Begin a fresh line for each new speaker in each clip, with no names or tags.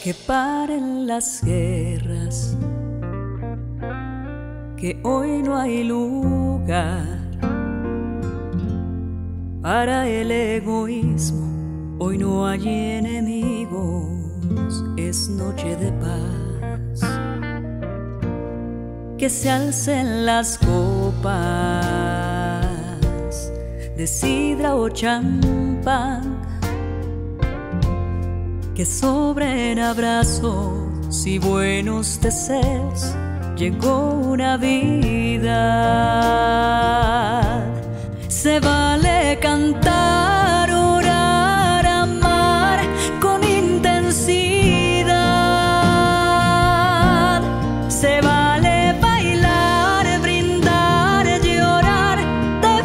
que paren las guerras, que hoy no hay lugar para el egoísmo, hoy no hay enemigos, es noche de paz. Que se alcen las copas de sidra o champán, que sobren abrazos y buenos deseos. Llegó una vida, se vale cantar, orar, amar con intensidad. Se vale bailar, brindar, llorar de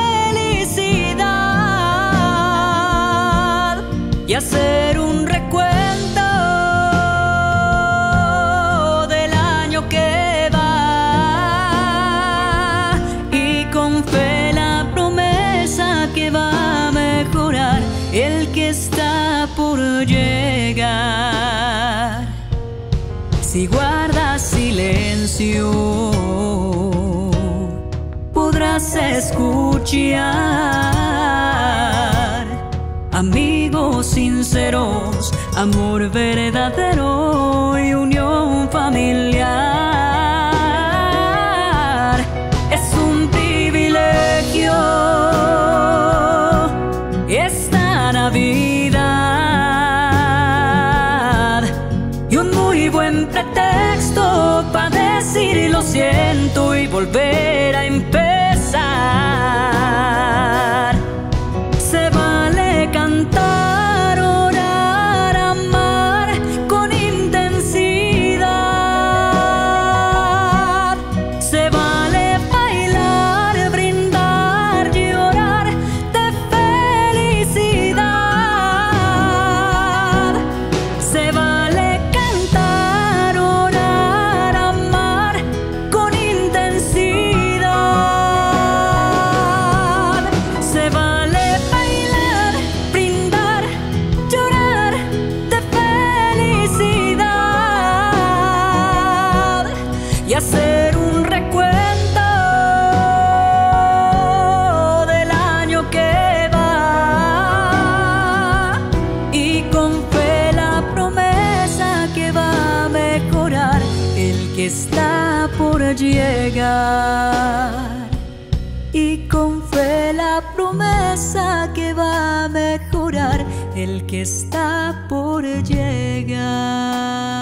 felicidad y hacer un recuento del año que va, y con fe la promesa que va a mejorar el que está por llegar. Si guardas silencio, podrás escuchar amigos sinceros, amor verdadero y unión familiar. Es un privilegio esta Navidad y un muy buen pretexto para decir lo siento y volver a empezar. Se vale cantar, orar, amar con intensidad. Se vale bailar, brindar, llorar de felicidad. Se vale cantar, orar, amar con intensidad. Se vale bailar, brindar, llorar de felicidad y hacer un recuento del año que va, y con fe la promesa que va a mejorar el que está por llegar. Y con fe la promesa que va a mejorar el que está por llegar.